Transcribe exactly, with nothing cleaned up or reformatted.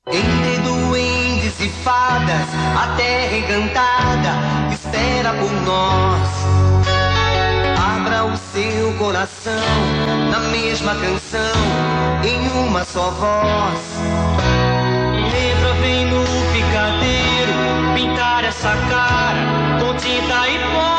Entre duendes e fadas, a terra encantada espera por nós. Abra o seu coração na mesma canção, em uma só voz. Lembra, vem no picadeiro pintar essa cara com tinta e pó.